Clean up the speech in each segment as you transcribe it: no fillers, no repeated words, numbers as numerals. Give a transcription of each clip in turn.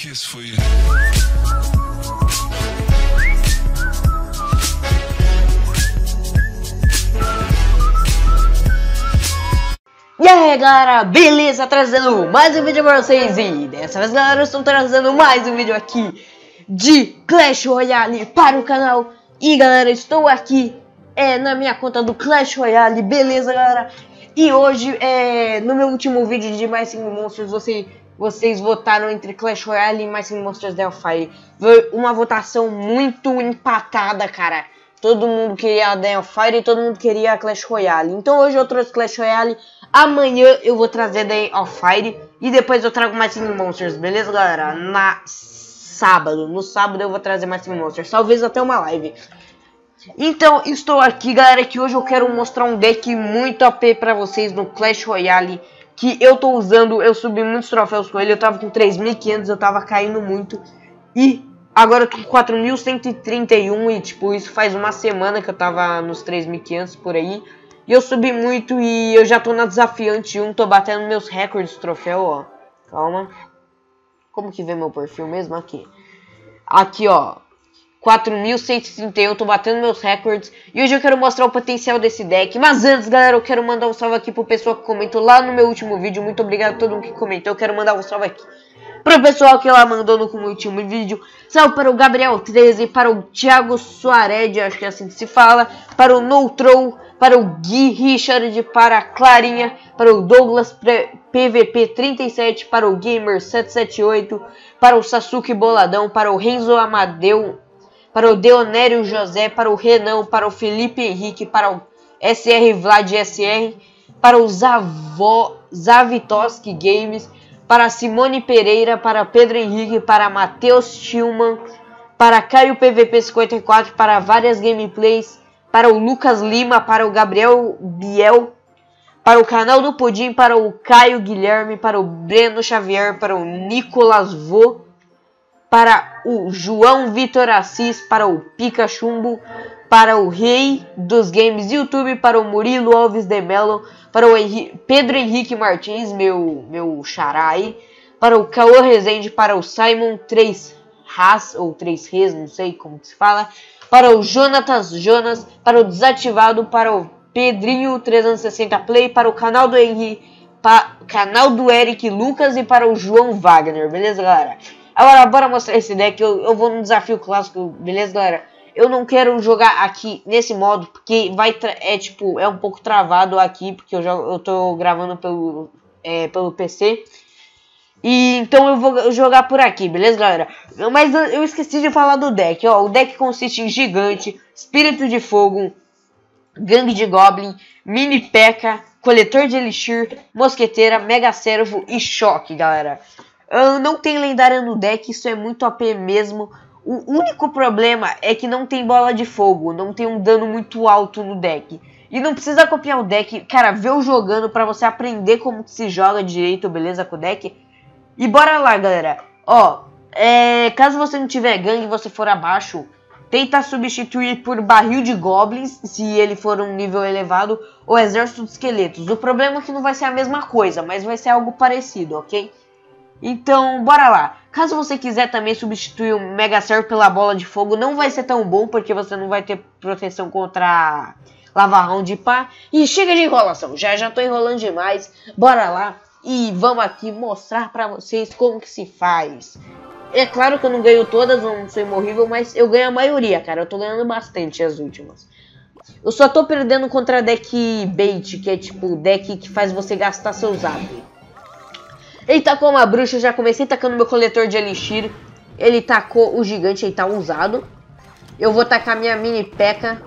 que esse foi... E aí galera, beleza? Trazendo mais um vídeo pra vocês. E dessa vez galera, eu estou trazendo mais um vídeo aqui de Clash Royale para o canal. E galera, estou aqui na minha conta do Clash Royale, beleza galera? E hoje, no meu último vídeo de Mais 5 Monstros, vocês votaram entre Clash Royale e Mais 5 Monstros da Hellfire. Foi uma votação muito empatada, cara. Todo mundo queria a da Hellfire e todo mundo queria a Clash Royale. Então hoje eu trouxe Clash Royale. Amanhã eu vou trazer da Hellfire. E depois eu trago mais 5 Monsters, beleza galera? No sábado eu vou trazer mais 5 Monsters. Talvez até uma live. Então estou aqui galera, que hoje eu quero mostrar um deck muito OP pra vocês no Clash Royale. Que eu tô usando, eu subi muitos troféus com ele. Eu tava com 3.500, eu tava caindo muito. E... agora eu tô com 4.131 e tipo, isso faz uma semana que eu tava nos 3.500 por aí. E eu subi muito e eu já tô na desafiante 1, tô batendo meus recordes de troféu, ó. Calma. Como que vê meu perfil mesmo? Aqui, ó. 4.131, tô batendo meus recordes. E hoje eu quero mostrar o potencial desse deck. Mas antes, galera, eu quero mandar um salve aqui pro pessoal que comentou lá no meu último vídeo. Muito obrigado a todo mundo que comentou. Eu quero mandar um salve aqui pro pessoal que lá mandou no último vídeo. Salve para o Gabriel13, para o Thiago Soared, acho que é assim que se fala, para o Noutrou, para o Gui Richard, para a Clarinha, para o Douglas PVP37, para o Gamer778, para o Sasuke Boladão, para o Renzo Amadeu, para o Deonério José, para o Renan, para o Felipe Henrique, para o SR Vlad SR, para o Zavitoski Games, para Simone Pereira, para Pedro Henrique, para Matheus Tillman, para Caio PVP54, para várias gameplays, para o Lucas Lima, para o Gabriel Biel, para o canal do Pudim, para o Caio Guilherme, para o Breno Xavier, para o Nicolas Vô, para o João Vitor Assis, para o Picachumbo, para o Rei dos Games YouTube, para o Murilo Alves de Mello, para o Pedro Henrique Martins, meu xará aí, para o Caô Rezende, para o Simon 3 Ras, ou 3 Res, não sei como que se fala, para o Jonatas Jonas, para o Desativado, para o Pedrinho 360 Play, para o canal do Henrique, canal do Eric Lucas e para o João Wagner, beleza galera? Agora bora mostrar esse deck, eu vou no desafio clássico, beleza galera? Eu não quero jogar aqui nesse modo, porque é um pouco travado aqui, porque eu tô gravando pelo PC. E então eu vou jogar por aqui, beleza galera? Mas eu esqueci de falar do deck, ó. O deck consiste em Gigante, Espírito de Fogo, Gangue de Goblin, Mini P.E.K.K.A, Coletor de Elixir, Mosqueteira, Mega Servo e Choque, galera. Não tem lendária no deck, isso é muito OP mesmo. O único problema é que não tem bola de fogo, não tem um dano muito alto no deck. E não precisa copiar o deck, cara, vê eu jogando pra você aprender como que se joga direito, beleza, com o deck. E bora lá, galera. Ó, caso você não tiver gangue e você for abaixo, tenta substituir por barril de goblins, se ele for um nível elevado, ou exército de esqueletos. O problema é que não vai ser a mesma coisa, mas vai ser algo parecido, ok? Então, bora lá. Caso você quiser também substituir o Mega Servo pela bola de fogo, não vai ser tão bom, porque você não vai ter proteção contra Lavarrão de pá. E chega de enrolação, já tô enrolando demais. Bora lá e vamos aqui mostrar pra vocês como que se faz. É claro que eu não ganho todas, não sou imorrível, mas eu ganho a maioria, cara. Eu tô ganhando bastante as últimas. Eu só tô perdendo contra deck bait, que é tipo deck que faz você gastar seu zap. Ele tacou uma bruxa, eu já comecei tacando meu coletor de elixir. Ele tacou o gigante, ele tá usado. Eu vou tacar minha mini P.E.K.K.A.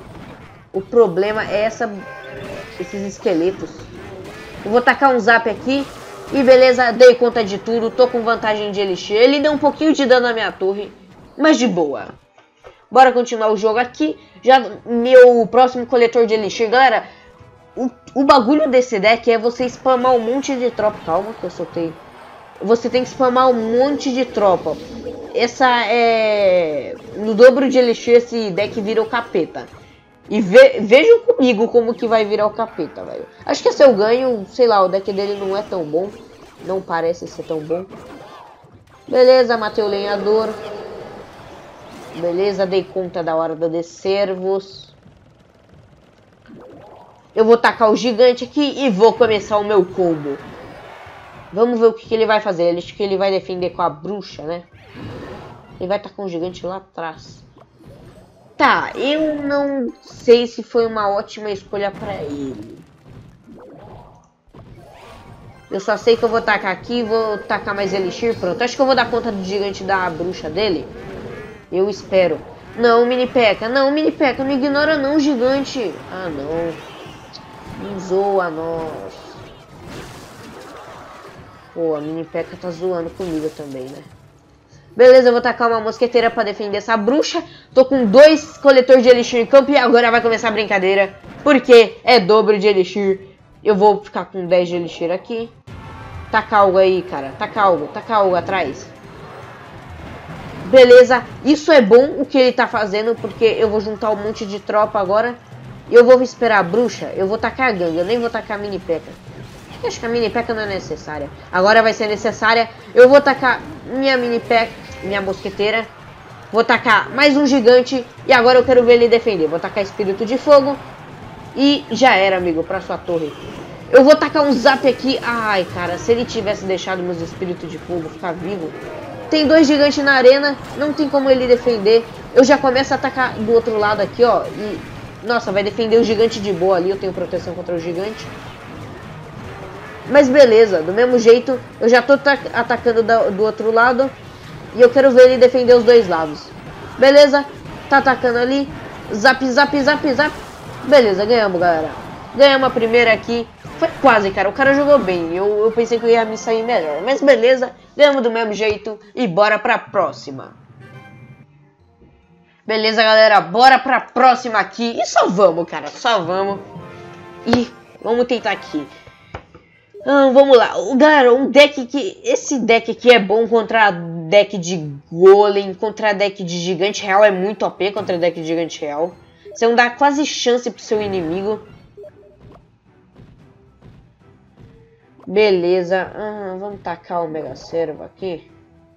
O problema é esses esqueletos. Eu vou tacar um zap aqui. E beleza, dei conta de tudo, tô com vantagem de elixir. Ele deu um pouquinho de dano na minha torre, mas de boa. Bora continuar o jogo aqui. Já meu próximo coletor de elixir, galera. O bagulho desse deck é você spamar um monte de tropa. Calma que eu soltei. Você tem que spamar um monte de tropa. No dobro de elixir esse deck vira o capeta. E vejam comigo como que vai virar o capeta, velho. Acho que se eu ganho, sei lá, o deck dele não é tão bom. Não parece ser tão bom. Beleza, matei o lenhador. Beleza, dei conta da horda de servos. Eu vou tacar o gigante aqui e vou começar o meu combo. Vamos ver o que ele vai fazer. Acho que ele vai defender com a bruxa, né? Ele vai tacar um gigante lá atrás. Tá, eu não sei se foi uma ótima escolha pra ele. Eu só sei que eu vou tacar aqui e vou tacar mais elixir. Pronto, acho que eu vou dar conta do gigante da bruxa dele. Eu espero. Não, mini P.E.K.K.A. Não, mini P.E.K.K.A. Não ignora não, gigante. Ah, não. Não zoa nós. Pô, a mini P.E.K.K.A. tá zoando comigo também, né? Beleza, eu vou tacar uma mosqueteira pra defender essa bruxa. Tô com 2 coletores de elixir em campo e agora vai começar a brincadeira. Porque é dobro de elixir. Eu vou ficar com 10 de elixir aqui. Taca algo aí, cara. Taca algo atrás. Beleza, isso é bom o que ele tá fazendo, porque eu vou juntar um monte de tropa agora. E eu vou esperar a bruxa. Eu vou tacar a ganga, eu nem vou tacar a mini P.E.K.K.A. Acho que a mini P.E.K.K.A. não é necessária. Agora vai ser necessária. Eu vou tacar minha mini P.E.K.K.A., minha mosqueteira. Vou tacar mais um gigante. E agora eu quero ver ele defender. Vou tacar espírito de fogo. E já era, amigo, pra sua torre. Eu vou tacar um zap aqui. Ai, cara, se ele tivesse deixado meus espíritos de fogo ficar vivo. Tem 2 gigantes na arena. Não tem como ele defender. Eu já começo a atacar do outro lado aqui, ó. E, nossa, vai defender o gigante de boa ali. Eu tenho proteção contra o gigante. Mas beleza, do mesmo jeito, eu já tô atacando do outro lado. E eu quero ver ele defender os 2 lados. Beleza, tá atacando ali. Zap, zap, zap, zap. Beleza, ganhamos, galera. Ganhamos a primeira aqui. Foi quase, cara, o cara jogou bem. Eu pensei que eu ia me sair melhor. Mas beleza, ganhamos do mesmo jeito. E bora pra próxima. Beleza, galera, bora pra próxima aqui. E só vamos, cara, só vamos. E vamos tentar aqui. Vamos lá, galera, esse deck aqui é bom contra deck de golem, contra deck de gigante real, é muito OP contra deck de gigante real. Você não dá quase chance pro seu inimigo. Beleza, vamos tacar o Mega Servo aqui.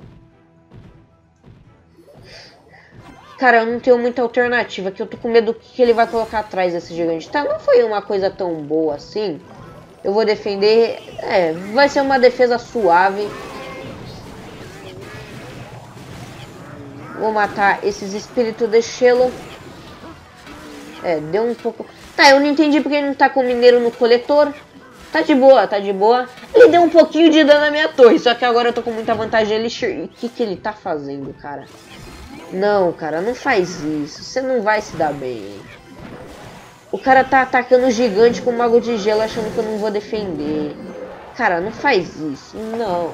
Cara, eu não tenho muita alternativa, que eu tô com medo do que ele vai colocar atrás desse gigante. Tá, não foi uma coisa tão boa assim. Eu vou defender... vai ser uma defesa suave. Vou matar esses espíritos de gelo. Deu um pouco... Tá, eu não entendi porque ele não tá com mineiro no coletor. Tá de boa, tá de boa. Ele deu um pouquinho de dano na minha torre. Só que agora eu tô com muita vantagem. O que ele tá fazendo, cara? Não, cara, não faz isso. Você não vai se dar bem, hein? O cara tá atacando o gigante com o mago de gelo achando que eu não vou defender. Cara, não faz isso. Não.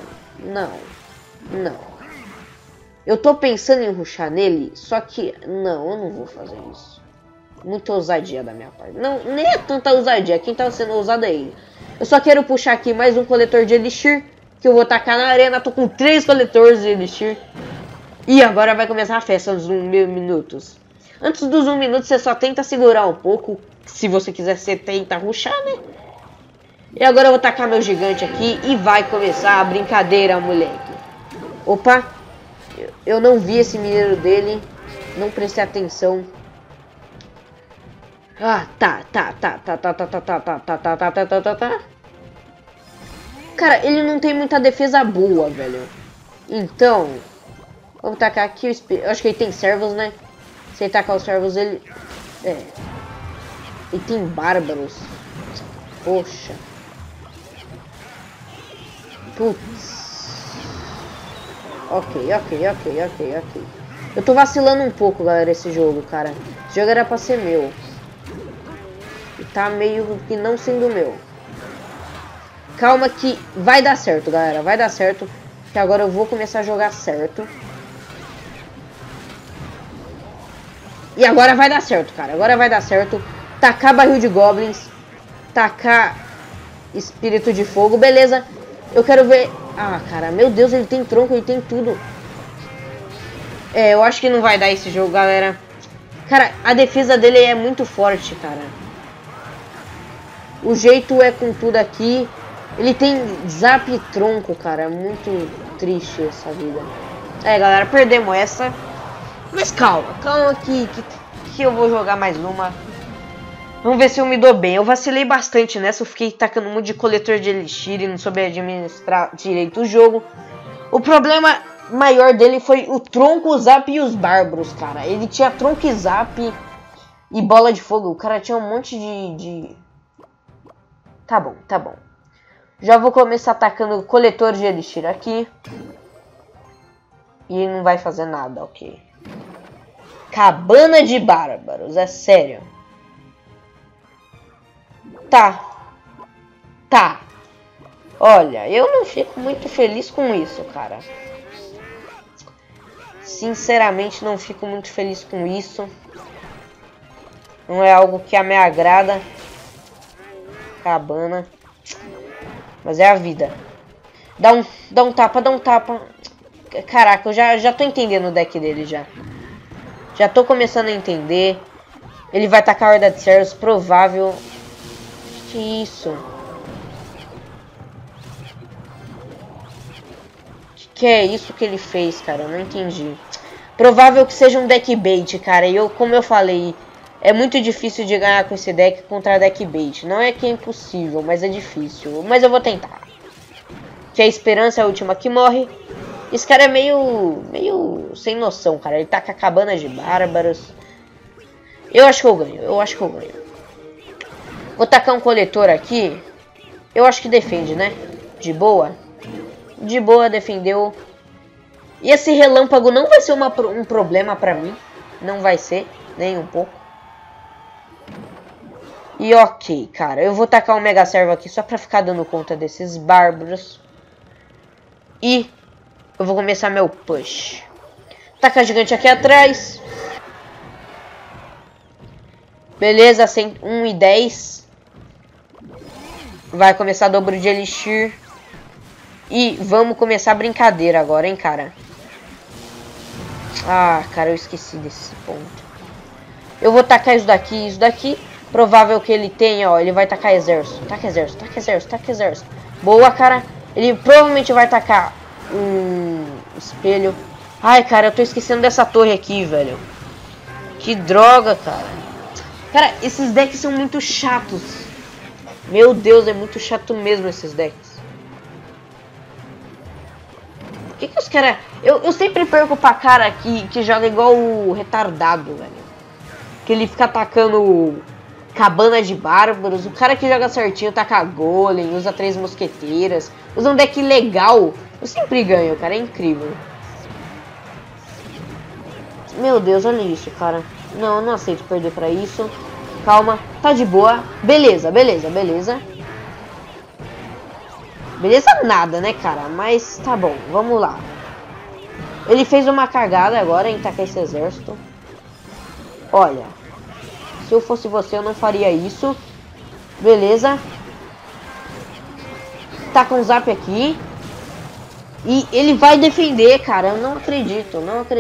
Eu tô pensando em rushar nele, só que... Não, eu não vou fazer isso. Muita ousadia da minha parte. Não, nem é tanta ousadia. Quem tá sendo ousado é ele. Eu só quero puxar aqui mais um coletor de elixir, que eu vou tacar na arena. Tô com 3 coletores de elixir. E agora vai começar a festa dos 1 minutos. Antes dos 1 minuto, você só tenta segurar um pouco. Se você quiser, você tenta rushar, né? E agora eu vou tacar meu gigante aqui e vai começar a brincadeira, moleque. Opa! Eu não vi esse mineiro dele. Não prestei atenção. Tá. Cara, ele não tem muita defesa boa, velho. Então, vamos tacar aqui o espírito. Eu acho que ele tem servos, né? Se ele tacar os servos, ele... Ele tem bárbaros. Poxa. Putz. Ok. Eu tô vacilando um pouco, galera, esse jogo, cara. Esse jogo era pra ser meu. E tá meio que não sendo meu. Calma que vai dar certo, galera. Vai dar certo. Que agora eu vou começar a jogar certo. E agora vai dar certo, cara. Agora vai dar certo. Tacar barril de goblins. Tacar espírito de fogo. Beleza. Eu quero ver... cara. Meu Deus, ele tem tronco. Ele tem tudo. Eu acho que não vai dar esse jogo, galera. Cara, a defesa dele é muito forte, cara. O jeito é com tudo aqui. Ele tem zap e tronco, cara. Muito triste essa vida. É, galera, perdemos essa. Mas calma que eu vou jogar mais uma. Vamos ver se eu me dou bem. Eu vacilei bastante nessa. Eu fiquei tacando um monte de coletor de elixir e não soube administrar direito o jogo. O problema maior dele foi o tronco, o zap e os bárbaros, cara. Ele tinha tronco e zap e bola de fogo. O cara tinha um monte de... Tá bom, tá bom. Já vou começar atacando coletor de elixir aqui. E não vai fazer nada, ok. Cabana de bárbaros, é sério. Tá. Olha, eu não fico muito feliz com isso, cara. Sinceramente, não fico muito feliz com isso. Não é algo que me agrada. Cabana. Mas é a vida. Dá um tapa. Caraca, eu já tô entendendo o deck dele já. Já tô começando a entender. Ele vai tacar a Horda de Cerros, provável. Que isso? Que é isso que ele fez, cara? Eu não entendi. Provável que seja um deck bait, cara. E como eu falei, é muito difícil de ganhar com esse deck contra deck bait. Não é que é impossível, mas é difícil. Mas eu vou tentar. Que a esperança é a última que morre. Esse cara é meio sem noção, cara. Ele tá com a cabana de bárbaros. Eu acho que eu ganho. Vou tacar um coletor aqui. Eu acho que defende, né? De boa. De boa, defendeu. E esse relâmpago não vai ser um problema pra mim. Não vai ser, nem um pouco. E ok, cara. Eu vou tacar um Mega Servo aqui só pra ficar dando conta desses bárbaros. E eu vou começar meu push. Taca gigante aqui atrás. Beleza, 1 e 10. Vai começar dobro de elixir. E vamos começar a brincadeira agora, hein, cara. Ah, cara, eu esqueci desse ponto. Eu vou tacar isso daqui. Provável que ele tenha, ó. Ele vai tacar exército. Taca exército. Boa, cara. Ele provavelmente vai tacar um espelho. Ai, cara, eu tô esquecendo dessa torre aqui, velho. Que droga, cara. Cara, esses decks são muito chatos. Meu Deus, é muito chato mesmo esses decks. Por que os caras... Eu sempre perco pra cara que joga igual o retardado, velho. Que ele fica atacando cabana de bárbaros. O cara que joga certinho taca golem, usa 3 mosqueteiras. Usa um deck legal. Eu sempre ganho, cara. É incrível. Meu Deus, olha isso, cara. Não, eu não aceito perder pra isso. Calma, tá de boa. Beleza. Beleza nada, né, cara? Mas tá bom, vamos lá. Ele fez uma cagada agora em tacar esse exército. Olha, se eu fosse você, eu não faria isso. Beleza. Tá com o zap aqui. E ele vai defender, cara. Eu não acredito.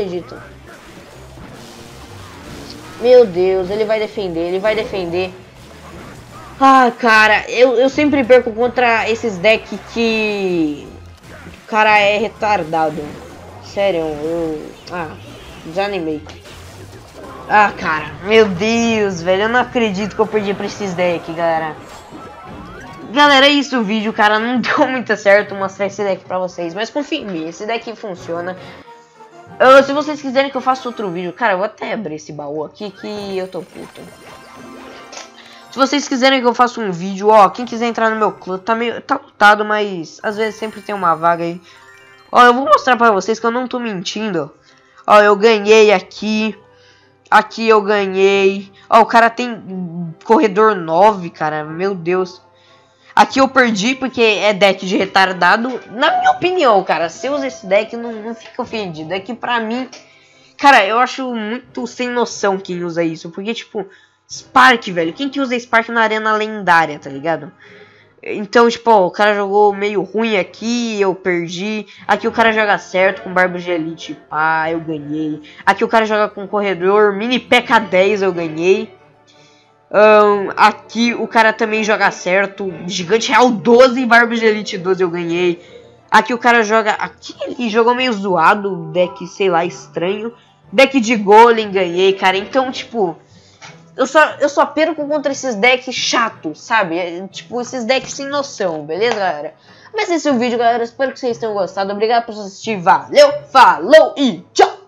Meu Deus, ele vai defender. Ah, cara, eu sempre perco contra esses decks que o cara é retardado. Sério, desanimei. Ah, cara, meu Deus, velho, eu não acredito que eu perdi pra esses decks, galera. Galera, é isso o vídeo, cara, não deu muito certo mostrar esse deck pra vocês, mas confia em mim, esse deck funciona. Se vocês quiserem que eu faça outro vídeo, cara, eu vou até abrir esse baú aqui que eu tô puto. Se vocês quiserem que eu faça um vídeo, ó, quem quiser entrar no meu clã, tá lotado, mas às vezes sempre tem uma vaga aí. Ó, eu vou mostrar pra vocês que eu não tô mentindo. Ó, eu ganhei aqui. Aqui eu ganhei. Ó, o cara tem corredor 9, cara, meu Deus. Aqui eu perdi porque é deck de retardado. Na minha opinião, cara, se eu usar esse deck, não fica ofendido. É que pra mim, cara, eu acho muito sem noção quem usa isso. Porque, tipo, Spark, velho. Quem que usa Spark na arena lendária, tá ligado? Então, tipo, ó, o cara jogou meio ruim aqui, eu perdi. Aqui o cara joga certo com Barba de Elite, pá, eu ganhei. Aqui o cara joga com corredor mini P.K. 10, eu ganhei. Aqui o cara também joga certo. Gigante Real 12 e Barba de Elite 12 eu ganhei. Aqui o cara joga... Aqui ele jogou meio zoado, deck, sei lá, estranho. Deck de golem ganhei, cara. Então, tipo... Eu só perco contra esses decks chatos, sabe? Tipo, esses decks sem noção, beleza, galera? Mas esse é o vídeo, galera. Espero que vocês tenham gostado. Obrigado por assistir. Valeu, falou e tchau!